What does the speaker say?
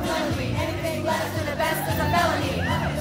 none of me. Anything less than the best is a felony.